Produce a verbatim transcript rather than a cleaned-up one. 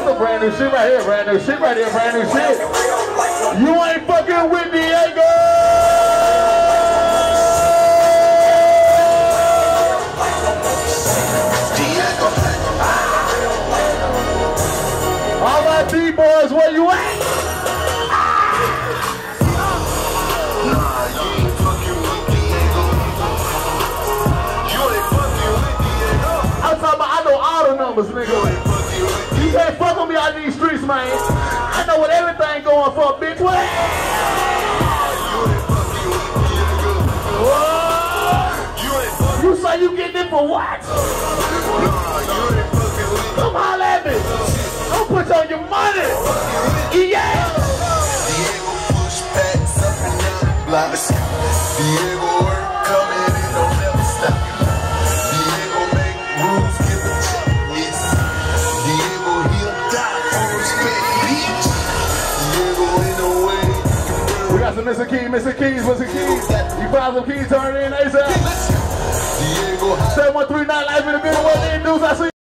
That's a brand new shit right here, brand new shit right here, brand new shit. You ain't fucking with Diego! All my D-boys, where you at? Numbers, nigga. You can't fuck with me out these streets, man. I know what everything going for, bitch. What? You say you getting it for what? Come holler at me. Don't put on your money. Yeah. Diego push packs up and down the block. Diego work coming and don't never stop. Diego make moves, give a check. Mister Keys, Mister Keys, Mister Keys. You find some keys, turn in ASAP. seven one three nine live in the middle. What they do? I see.